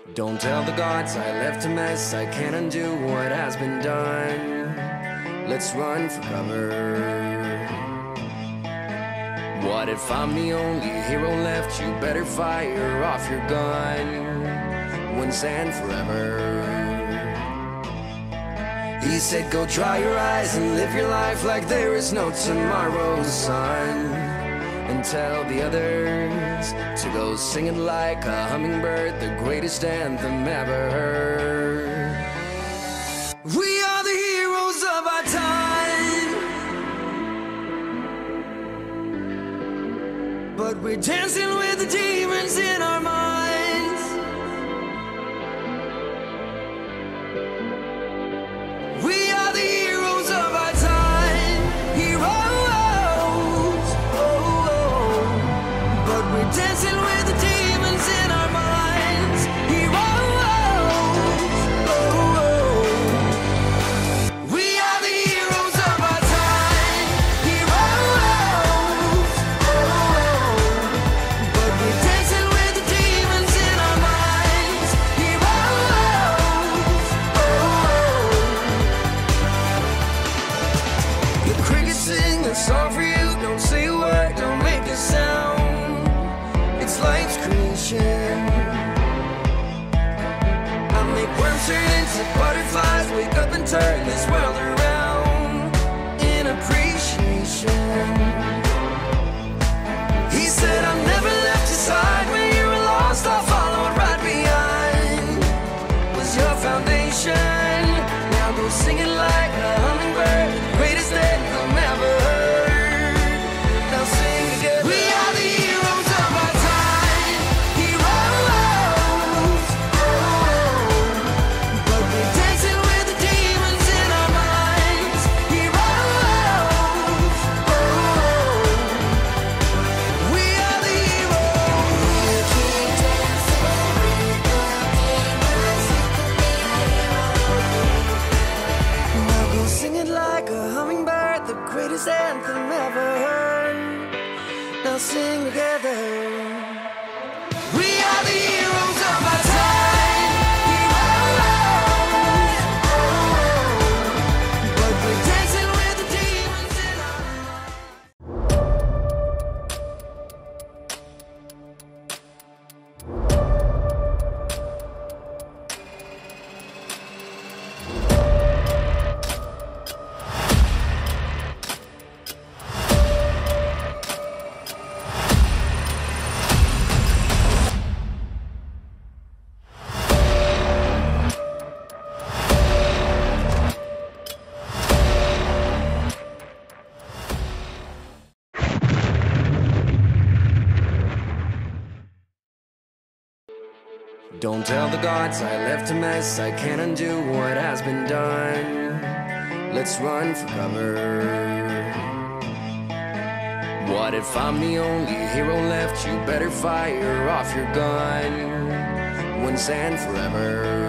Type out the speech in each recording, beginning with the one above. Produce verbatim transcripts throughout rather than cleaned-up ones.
Don't tell the gods I left a mess. I can't undo what has been done. Let's run for cover. What if I'm the only hero left? You better fire off your gun once and forever. He said go dry your eyes and live your life like there is no tomorrow, son. And tell the others to go singing like a hummingbird, the greatest anthem ever heard. We are the heroes of our time, but we're dancing with the demons in our minds. We are the heroes of our time, heroes. Dancing with the demons in our minds, heroes. We are the heroes of our time, heroes. But we're dancing with the demons in our minds, heroes. The crickets sing a song for you. Don't say a word, don't make a sound. It's life's creation. I make worms turn into butterflies, wake up and turn this world around in appreciation. He said I'm never left your side when you were lost. I'll follow it right behind. Was your foundation. Now go sing it like a hummingbird, the greatest anthem ever heard. Now sing together. We are the heroes of our time, heroes. But we're dancing with the demons in our minds, heroes. We are the heroes. Now go sing it like a hummingbird, the greatest anthem ever heard. Now sing together. We are the heroes of our time, heroes. But we're dancing with the demons in our minds. Don't tell the gods I left a mess. I can't undo what has been done. Let's run for cover. What if I'm the only hero left? You better fire off your gun once and forever.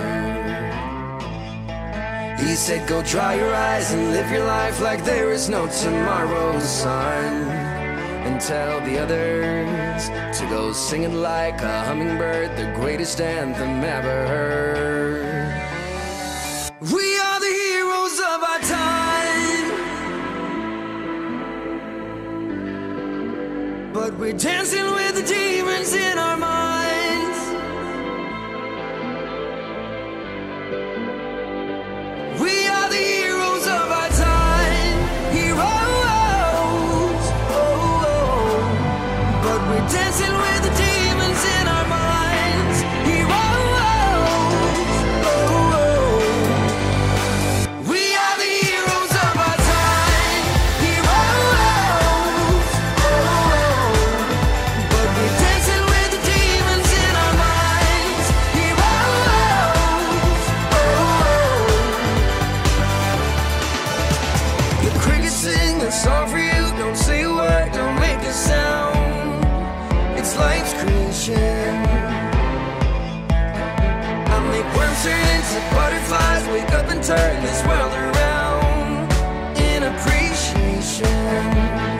He said go dry your eyes and live your life like there is no tomorrow, son. And tell the others to go singing like a hummingbird, the greatest anthem ever heard. We are the heroes of our time, but we're dancing with the demons in our minds. We are the heroes of our time, heroes. We're dancing with the demons in our minds, heroes. We are the heroes of our time, heroes. But we're dancing with the demons in our minds, heroes. The crickets sing a song for you. Don't say a word, don't make a sound. It's life's creation. I make worms turn into butterflies, wake up and turn this world around in appreciation.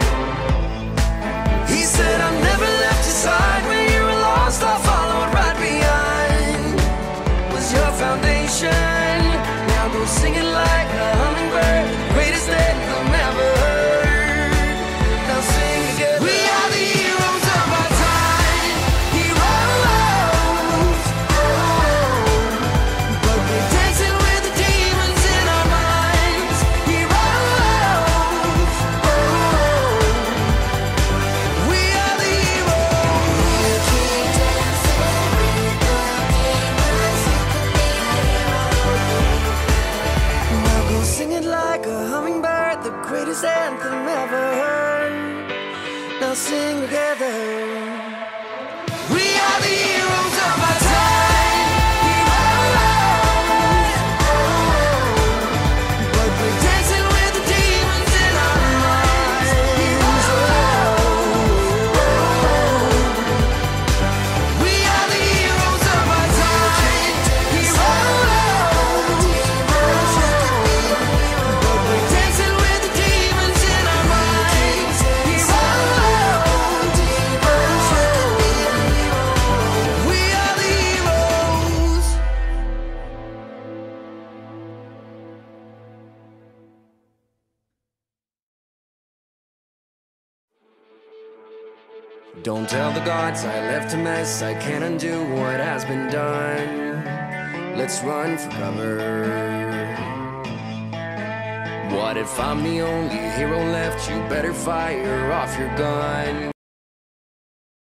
He said I'm never left your side when you were lost. I'll follow it right behind. Don't tell the gods I left a mess, I can't undo what has been done. Let's run for cover. What if I'm the only hero left? You better fire off your gun.